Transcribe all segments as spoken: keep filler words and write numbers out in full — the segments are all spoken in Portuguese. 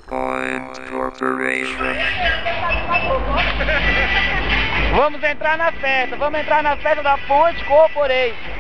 Point Corporation. Vamos entrar na festa, vamos entrar na festa da Point Corporation.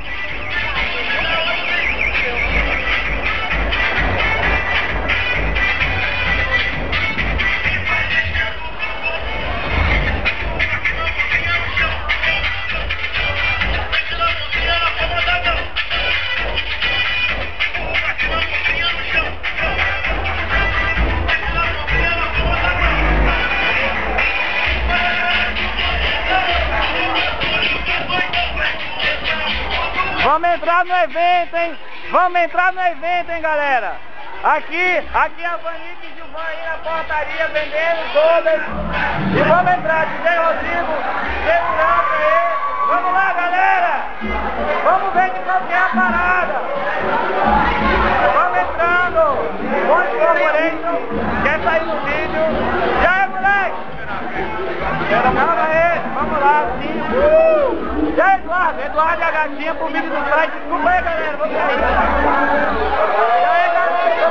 Vamos entrar no evento, hein? Vamos entrar no evento, hein, galera? Aqui, aqui a Vanique e Gilvan aí na portaria vendendo todas. E vamos entrar, D J Rodrigo, segurança aí. Vamos lá, galera! Vamos ver de qual que é a parada. Vamos entrando. Point Corporation, quer sair no vídeo? E aí, moleque? Calma aí, vamos lá, sim. Uh! E aí, Eduardo? Eduardo e a gatinha pro vídeo do site. Desculpa aí, galera, vou sair. E aí, galera?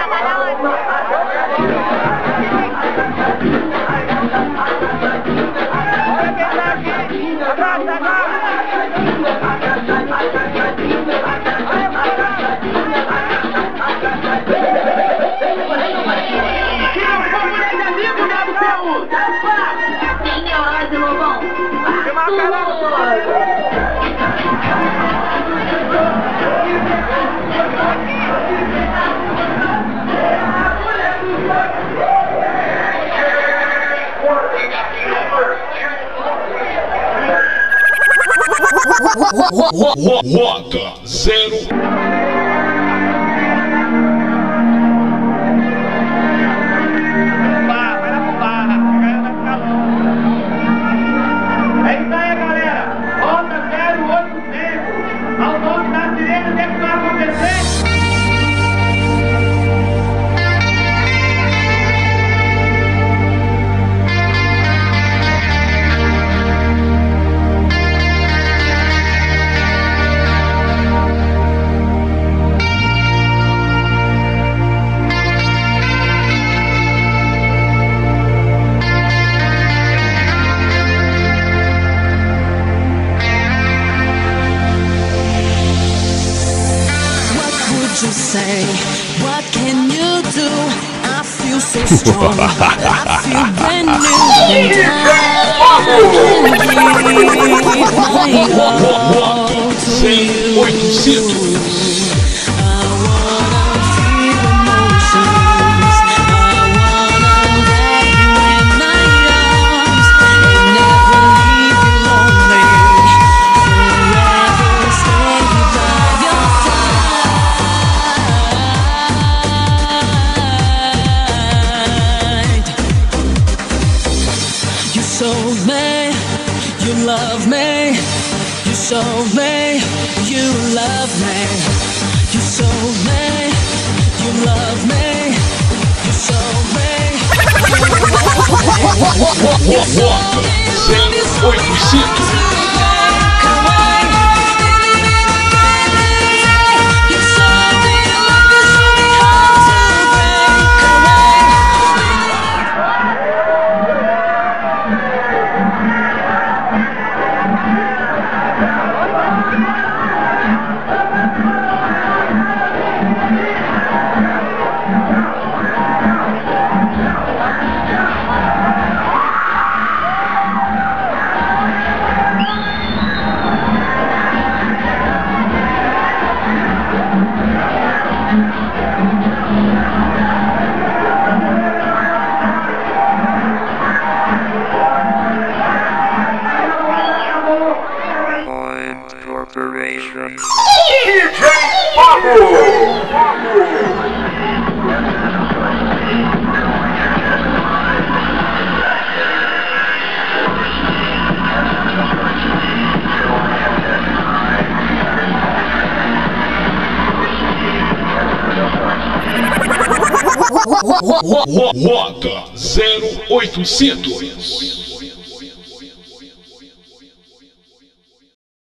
Olha quem tá aqui. Abraça, abraça. Rota zero. You say, what can you do? I feel so strong, I feel brand new, and I can give my all to you. I wanna feel emotions, I wanna let you in my arms, and never leave you lonely, forever stay by your side. You showed me you love me. You showed me you love me. You showed me you love me. You showed me you love me. zero oitocentos. Corporation. D J Pablo. Rota zero oitocentos.